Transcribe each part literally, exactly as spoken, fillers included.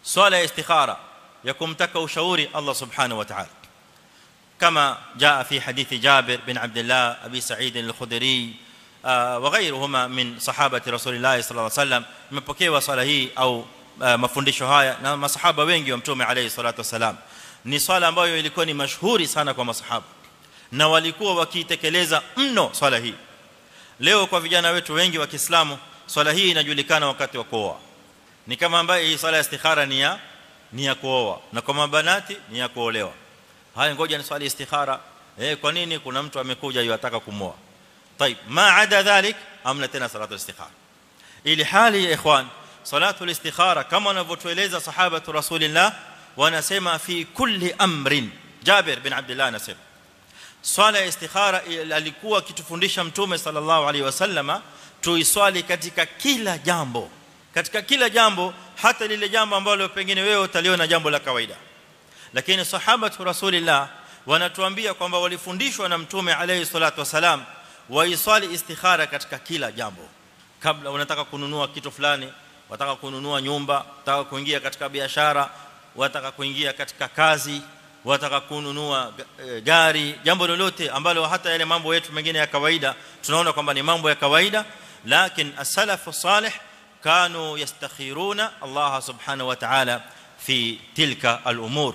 swala ya istikhara ya kumtaka ushauri Allah subhanahu wa ta'ala, kama jaa fi hadithi Jabir bin Abdullah Abi Sa'id al-Khudri wa ghayruhuma min sahabati Rasulillah sallallahu alayhi wasallam. Imepokewa swala hii au mafundisho haya na masahaba wengi wa Mtume alayhi salatu wasalam. Ni swala ambayo ilikuwa ni mashuhuri sana kwa masahaba na walikuwa wakiitekeleza mno swala hii. Leo kwa vijana wetu wengi wa Kiislamu swala hii inajulikana wakati wa kuoa, ni kama ambaye hii swala ya istikhara ni ya ni ya kuoa, na kwa mabanati ni ya kuolewa. Haya, ngoja ni swali istikhara. Eh, kwa nini? Kuna mtu amekuja yataka kumoa. طيب ما عدا ذلك amna tena salatu istikhara. Ili hali ya ikhwan, salatu istikhara kama wanavyotueleza sahaba tu Rasulillah, wanasema fi kulli amrin. Jabir bin Abdullah anasema swala ya istikhara alikuwa kitufundisha Mtume sallallahu alaihi wasallama tuiswali katika kila jambo, katika kila jambo, hata lile jambo ambalo pengine wewe utaliona jambo la kawaida, lakini sahaba tu Rasulillah wanatuambia kwamba walifundishwa na Mtume alayhi salatu wasalam waiswali istikhara katika kila jambo. Kabla unataka kununua kitu fulani, wataka kununua nyumba, wataka kuingia katika biashara, wataka kuingia katika kazi, wataka kununua gari, jambo lolote ambalo hata yale mambo yetu mengine ya kawaida tunaona kwamba ni mambo ya kawaida, lakini as-salaf as-salih kanu yastakhiruna Allah subhanahu wa ta'ala fi tilka al-umur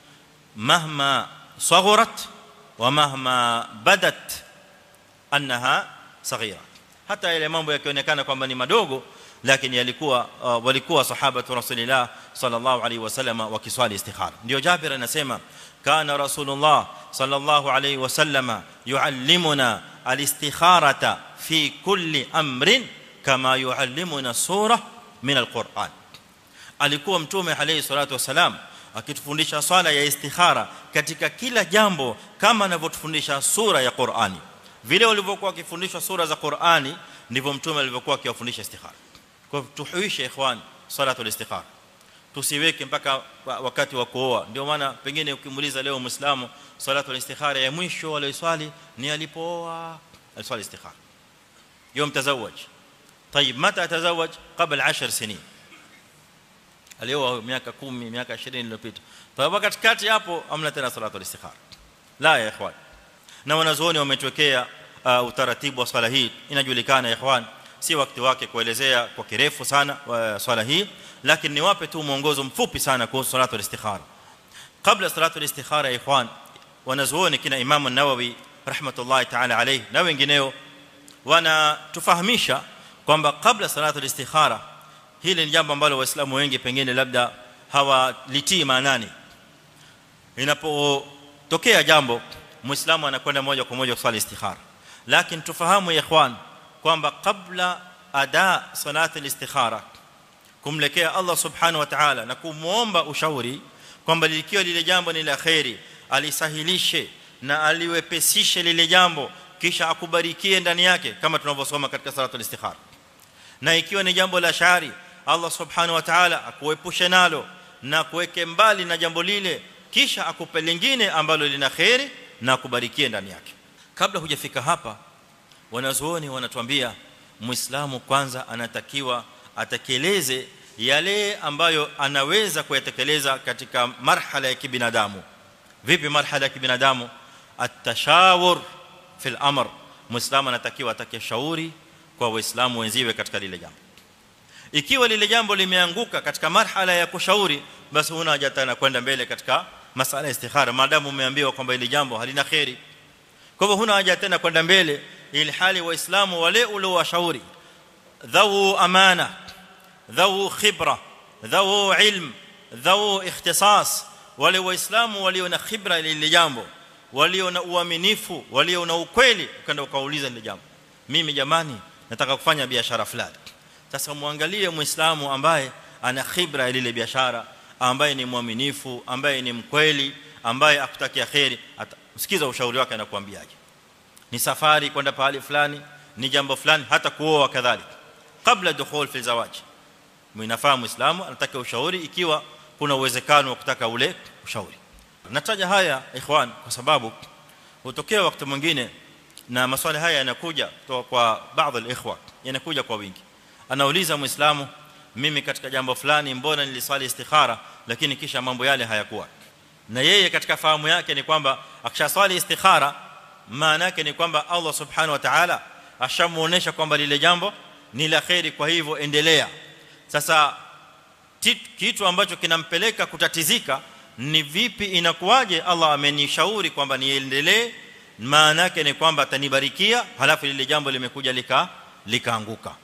mahma sagharat wa mahma badat annaha saghira. Hata yale mambo yakionekana kwamba ni madogo, lakini yalikuwa uh, walikuwa sahaba tu Rasulillah sallallahu alaihi wasallam wakiswali istikhara. Ndio Jabir anasema kana Rasulullah sallallahu alaihi wasallam yuallimuna al-istikharata fi kulli amrin kama yuallimuna sura min al-Qur'an. Alikuwa Mtume alayhi salatu wasalam akitufundisha swala ya istikhara katika kila jambo kama anavyotufundisha sura ya Qur'ani. Vile walivyokuwa wakifundishwa sura za Qur'ani ndivyo Mtume alivyokuwa akiwafundisha istikhara. Kwa hivyo tuhuishe ikhwan salatu al-istikhara, tusiweke mpaka wakati wa kuoa. Ndio maana pengine ukimuuliza leo Muislamu salatu al-istikhara ya mwisho aliyoswali ni alipooa, aliswali istikhara يوم تزوج. طيب متى تزوج؟ قبل عشر سنين. alioa miaka kumi miaka ishirini iliyopita. Kwa hivyo katikati hapo amna tena salatu al-istikhara. La ya ikhwan, na wanazuoni wametwekea uh, utaratibu wa swala hii. Inajulikana ya ikhwan, si wakati wake kuelezea kwa kirefu sana uh, swala hii, lakini niwape tu mwongozo mfupi sana kuhusu salatu al-istikhara. Kabla salatu al-istikhara ya ikhwan, wanazuoni kina Imam an-Nawawi rahmatullahi ta'ala alayhi na wengineo wanatufahamisha kwamba kabla salatu al-istikhara, hili ni jambo ambalo waislamu wengi pengine labda hawalitii maanani. Inapotokea jambo, muislamu anakwenda moja kwa moja kusali istikhara, lakini tufahamu ya ikhwan kwamba kabla ada salatu al-istikhara, kumlekea Allah subhanahu wa ta'ala na kumuomba ushauri kwamba likiwa lile jambo ni la khairi alisahilishe na aliwepesishe lile jambo, kisha akubarikie ndani yake, kama tunavyosoma katika salatu al-istikhara. Na ikiwa ni jambo la shari, Allah subhanahu wa ta'ala akuepushe nalo na kuweke mbali na jambo lile, kisha akupe lingine ambalo lina khairi na akubarikie ndani yake. Kabla hujafika hapa, wanazuoni wanatuambia muislamu kwanza anatakiwa atekeleze yale ambayo anaweza kuyatekeleza katika marhala ya kibinadamu. Vipi marhala ya kibinadamu? At-tashawur fil amr. Muislamu anatakiwa atake shauri kwa waislamu wenziwe katika lile jambo. Ikiwa lile jambo limeanguka katika marhala ya kushauri, basi huna haja tena kwenda mbele katika masala ya istikhara, maadamu umeambiwa kwamba ile jambo halina khairi. Kwa hivyo huna haja tena kwenda mbele, ili hali waislamu wale uliowashauri dhawu amana, dhawu khibra, dhawu ilm, dhawu ikhtisas, wale waislamu walio na khibra ile jambo, walio na uaminifu, walio na ukweli, ukaenda ukauliza ile jambo, mimi jamani nataka kufanya biashara fulani. Sasa muangalie muislamu ambaye ana khibra ile biashara, ambaye ni muaminifu, ambaye ni mkweli, ambaye akutakia khairi, sikiza ushauri wake anakuambiaje. Ni safari kwenda pahali fulani, ni jambo fulani, hata kuoa kadhalika, kabla dukhul fi zawaj. Mnafahamu muislamu anataka ushauri ikiwa kuna uwezekano wa kutaka ule ushauri. Nataja haya ikhwan kwa sababu hutokea wakati mwingine na maswali haya yanakuja kutoka kwa baadhi ya ikhwa, yanakuja kwa wingi. Anauliza muislamu, mimi katika jambo fulani mbona niliswali istikhara lakini kisha mambo yale hayakuwa. Na yeye katika fahamu yake ni kwamba akishaswali istikhara maana yake ni kwamba Allah subhanahu wa ta'ala ashamuonesha kwamba lile jambo ni la khairi, kwa hivyo endelea. Sasa kitu ambacho kinampeleka kutatizika ni vipi inakuwaje Allah amenishauri kwamba niendelee, maana yake ni kwamba atanibarikia halafu lile jambo limekuja lika likaanguka.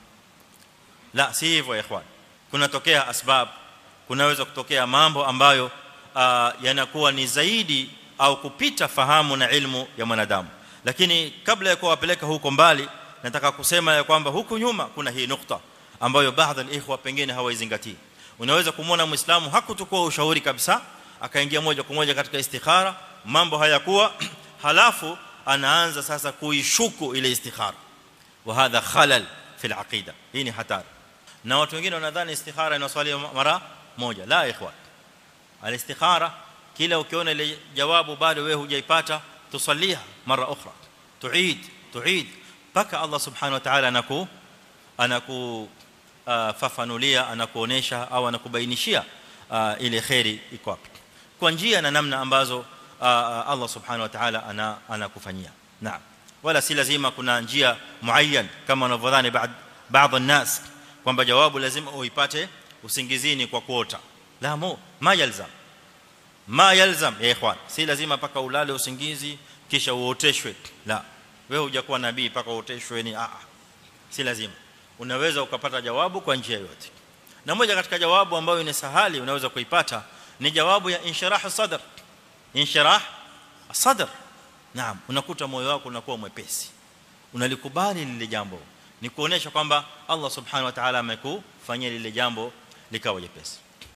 La, si hivyo ya ikhwan. Kunatokea asbab, kunaweza kutokea mambo ambayo uh, yanakuwa ni zaidi au kupita fahamu na ilmu ya mwanadamu. Lakini kabla ya kuwapeleka huko mbali, nataka kusema ya kwamba huku nyuma kuna hii nukta ambayo baadhi ya ikhwa pengine hawaizingatii. Unaweza kumuona Muislamu hakutukua ushauri kabisa, akaingia moja kwa moja katika istikhara, mambo hayakuwa, halafu anaanza sasa kuishuku ile istikhara. Wa hadha khalal fi al-aqida. Hii ni hatari. Na watu wengine wanadhani istikhara inaswali mara moja. La ikhwan, al-istikhara kila ukiona ile jawabu bado wewe hujaipata, tusaliha mara ukhra, tuid tuid paka Allah subhanahu wa ta'ala anaku anaku fafanulia, anakuonesha au anakubainishia ile khairi iko wapi, kwa njia na namna ambazo Allah subhanahu wa ta'ala ana anakufanyia. Naam, wala si lazima kuna njia muayyan kama wanavyodhani baadhi baadhi الناس kwamba jawabu lazima uipate usingizini kwa kuota. La, mo ma yalzam ma yalzam ya ikhwan, si lazima paka ulale usingizi kisha uoteshwe. La, wewe hujakuwa nabii paka uoteshwe ni a si lazima. Unaweza ukapata jawabu kwa njia yote, na moja katika jawabu ambayo ni sahali unaweza kuipata ni jawabu ya inshirah sadr. Inshirah sadr, naam, unakuta moyo wako unakuwa mwepesi, unalikubali lile jambo, ni kuonesha kwamba Allah subhanahu wa ta'ala amekufanyia lile jambo likawa jepesi.